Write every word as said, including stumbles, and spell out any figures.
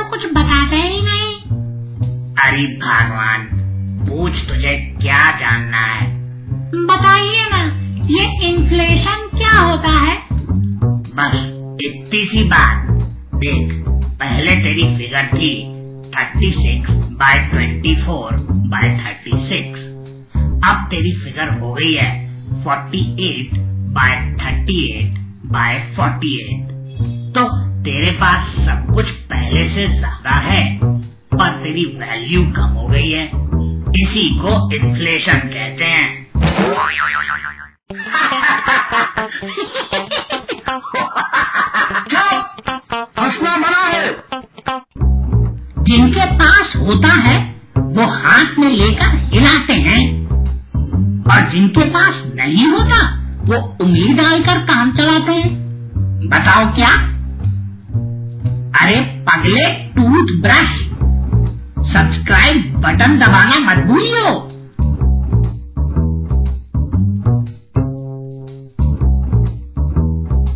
तो कुछ बताते ही नहीं। अरे भगवान, पूछ, तुझे क्या जानना है? बताइए ना, ये इन्फ्लेशन क्या होता है? बस इतनी सी बात। देख, पहले तेरी फिगर थी thirty six by twenty four by thirty six. अब तेरी फिगर हो गई है forty eight by thirty eight by forty eight. तो तेरे पास सब कुछ पहले से ज्यादा है, पर तेरी वैल्यू कम हो गई है। इसी को इन्फ्लेशन कहते हैं। हंसना मना है। जिनके पास होता है वो हाथ में लेकर हिलाते हैं, और जिनके पास नहीं होता वो उंगली डालकर काम चलाते हैं। बताओ क्या? अरे पगले, टूथब्रश, सब्सक्राइब बटन दबाना मत भूलियो।